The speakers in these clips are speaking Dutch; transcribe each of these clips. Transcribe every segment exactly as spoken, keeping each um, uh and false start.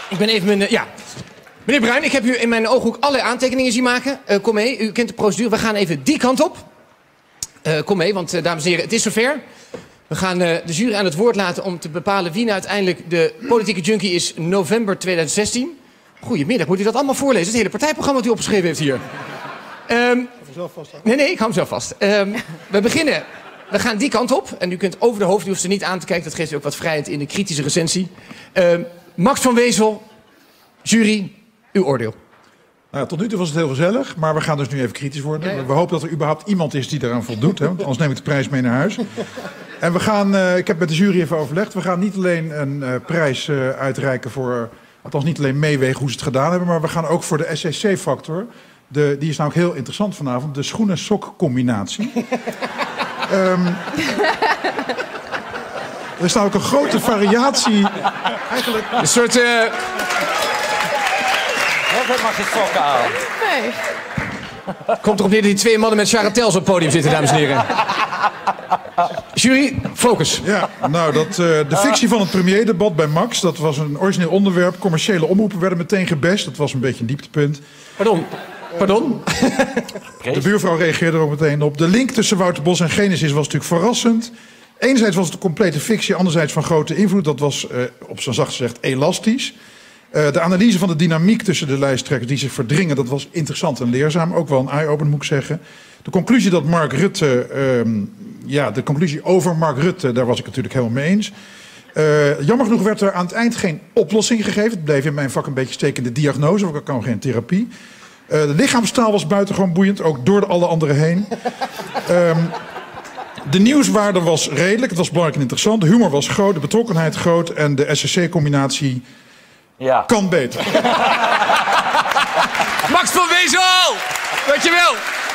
Ik ben even mijn... Uh, ja. Meneer Bruin, ik heb u in mijn ooghoek alle aantekeningen zien maken. Uh, kom mee, u kent de procedure. We gaan even die kant op. Uh, kom mee, want uh, dames en heren, het is zover. We gaan uh, de jury aan het woord laten om te bepalen wie nou uiteindelijk de politieke junkie is november tweeduizend zestien. Goedemiddag, moet u dat allemaal voorlezen? Het hele partijprogramma dat u opgeschreven heeft hier. Um, zelf vast, hè? nee, nee, ik hou hem zelf vast. Um, we beginnen. We gaan die kant op. En u kunt over de hoofd, u hoeft er niet aan te kijken. Dat geeft u ook wat vrijheid in de kritische recensie. Um, Max van Wezel, jury, uw oordeel. Nou, tot nu toe was het heel gezellig, maar we gaan dus nu even kritisch worden. Ja, ja. We hopen dat er überhaupt iemand is die eraan voldoet, hè, want anders neem ik de prijs mee naar huis. En we gaan, uh, ik heb met de jury even overlegd, we gaan niet alleen een uh, prijs uh, uitreiken voor, althans niet alleen meewegen hoe ze het gedaan hebben, maar we gaan ook voor de S C C-factor, de, die is nou ook heel interessant vanavond, de schoenen-sok-combinatie. um, er is nou ook een grote variatie, eigenlijk... Een soort... Uh... Dat mag je sokken aan. Nee. Komt erop neer dat die twee mannen met charretels op het podium zitten, dames en heren. Jury, focus. Ja, nou, dat, uh, de fictie van het premierdebat bij Max, dat was een origineel onderwerp. Commerciële omroepen werden meteen gebest. Dat was een beetje een dieptepunt. Pardon. Pardon? De buurvrouw reageerde er ook meteen op. De link tussen Wouter Bos en Genesis was natuurlijk verrassend. Enerzijds was het een complete fictie, anderzijds van grote invloed. Dat was, uh, op zijn zacht gezegd, elastisch. Uh, de analyse van de dynamiek tussen de lijsttrekkers die zich verdringen, dat was interessant en leerzaam. Ook wel een eye-opener, moet ik zeggen. De conclusie dat Mark Rutte, um, ja, de conclusie over Mark Rutte, daar was ik natuurlijk helemaal mee eens. Uh, jammer genoeg werd er aan het eind geen oplossing gegeven. Het bleef in mijn vak een beetje stekende diagnose, want er kwam geen therapie. Uh, de lichaamstaal was buitengewoon boeiend, ook door de alle anderen heen. Um, de nieuwswaarde was redelijk, het was belangrijk en interessant. De humor was groot, de betrokkenheid groot en de S C C-combinatie... Ja. Kan beter. Max van Wezel! Dankjewel!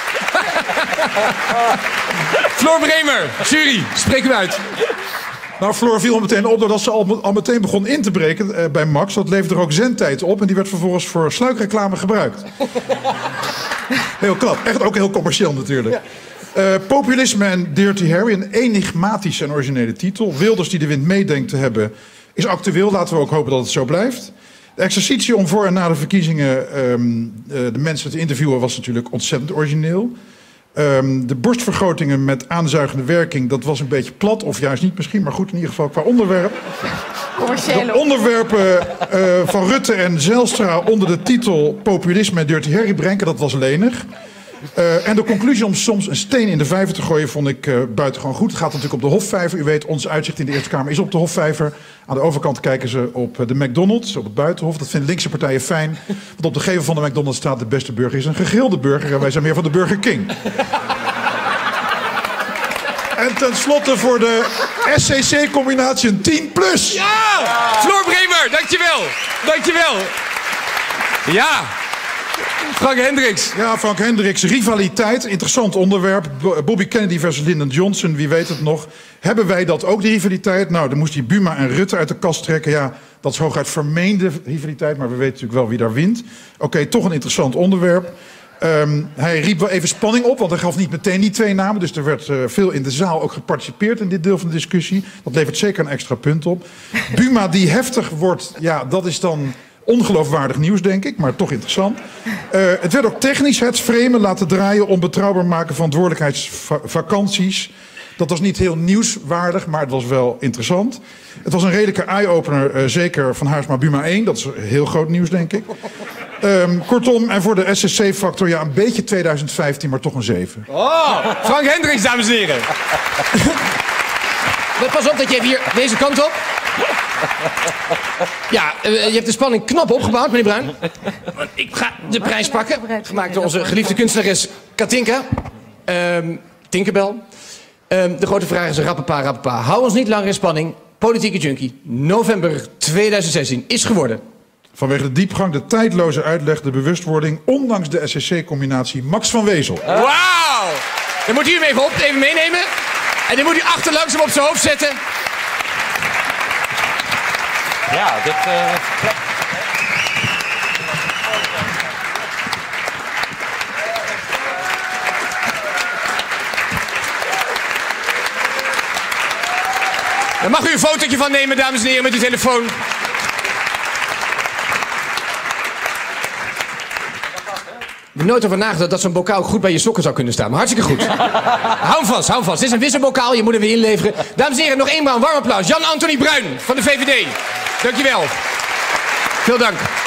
Floor Bremer, jury, spreek u uit. Nou, Floor viel al meteen op doordat ze al, al meteen begon in te breken uh, bij Max. Dat leverde er ook zendtijd op en die werd vervolgens voor sluikreclame gebruikt. Heel knap. Echt ook heel commercieel natuurlijk. Uh, populisme en Dirty Harry, een enigmatische en originele titel. Wilders die de wind meedenkt te hebben... is actueel, laten we ook hopen dat het zo blijft. De exercitie om voor en na de verkiezingen um, uh, de mensen te interviewen was natuurlijk ontzettend origineel. Um, de borstvergrotingen met aanzuigende werking, dat was een beetje plat, of juist niet misschien, maar goed in ieder geval qua onderwerp. De onderwerpen uh, van Rutte en Zijlstra onder de titel populisme en Dirty Harry brengen, dat was lenig. Uh, en de conclusie om soms een steen in de vijver te gooien vond ik uh, buitengewoon goed. Het gaat natuurlijk op de Hofvijver. U weet, ons uitzicht in de Eerste Kamer is op de Hofvijver. Aan de overkant kijken ze op de McDonald's, op het Buitenhof. Dat vinden linkse partijen fijn. Want op de gevel van de McDonald's staat de beste burger is een gegrilde burger. En wij zijn meer van de Burger King. En tenslotte voor de S C C-combinatie een tien plus. Ja! Floor Bremer, dankjewel. Dankjewel. Ja. Frank Hendricks. Ja, Frank Hendricks. Rivaliteit, interessant onderwerp. Bobby Kennedy versus Lyndon Johnson, wie weet het nog. Hebben wij dat ook, die rivaliteit? Nou, dan moest hij Buma en Rutte uit de kast trekken. Ja, dat is hooguit vermeende rivaliteit, maar we weten natuurlijk wel wie daar wint. Oké, okay, toch een interessant onderwerp. Um, hij riep wel even spanning op, want hij gaf niet meteen die twee namen. Dus er werd uh, veel in de zaal ook geparticipeerd in dit deel van de discussie. Dat levert zeker een extra punt op. Buma die heftig wordt, ja, dat is dan... ongeloofwaardig nieuws, denk ik, maar toch interessant. Uh, het werd ook technisch het framen laten draaien... om betrouwbaar maken verantwoordelijkheidsvakanties. Dat was niet heel nieuwswaardig, maar het was wel interessant. Het was een redelijke eye-opener, uh, zeker van Haarsma Buma één. Dat is heel groot nieuws, denk ik. Um, kortom, en voor de S C C-factor, ja, een beetje tweeduizend vijftien, maar toch een zeven. Oh, Frank Hendricks, dames en heren. Pas op dat je even hier deze kant op... Ja, uh, je hebt de spanning knap opgebouwd, meneer Bruin. Ik ga de prijs pakken. Gemaakt door onze geliefde kunstenares Katinka. Um, Tinkerbell. Um, de grote vraag is rappapa, rappapa. Hou ons niet langer in spanning. Politieke junkie. November tweeduizend zestien is geworden. Vanwege de diepgang, de tijdloze uitleg, de bewustwording... ondanks de S C C-combinatie Max van Wezel. Wauw! Dan moet u hem even op, even meenemen. En dan moet u achterlangs hem op zijn hoofd zetten. Ja, dit... Uh... Daar mag u een fotootje van nemen, dames en heren, met uw telefoon. heb nooit over nagedacht dat zo'n bokaal goed bij je sokken zou kunnen staan. Maar hartstikke goed. Hou hem vast, hou hem vast. Dit is een wisselbokaal, je moet hem weer inleveren. Dames en heren, nog eenmaal een warm applaus. Jan Anthony Bruin van de V V D. Dankjewel. Veel dank.